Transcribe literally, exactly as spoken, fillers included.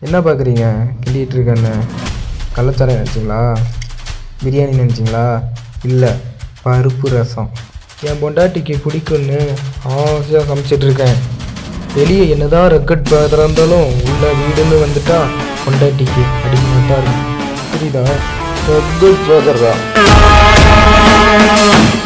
என்ன பார்க்குறீங்க? கிண்டிகிட்டு இருக்கேன்னு கள்ளச்சாரம் நினச்சிங்களா? பிரியாணி நினச்சிங்களா? இல்லை, பருப்பு ரசம். என் பொண்டாட்டிக்கு பிடிக்குன்னு ஆசையாக சமைச்சிட்ருக்கேன். வெளியே என்னதான் ரக்கட் ஃபாதராக இருந்தாலும் உள்ள வீடுன்னு வந்துட்டா பொண்டாட்டிக்கு அடிக்கணும் தான் இருக்கும். புரியுதா? ரக்கட் ஃபாதர் தான்.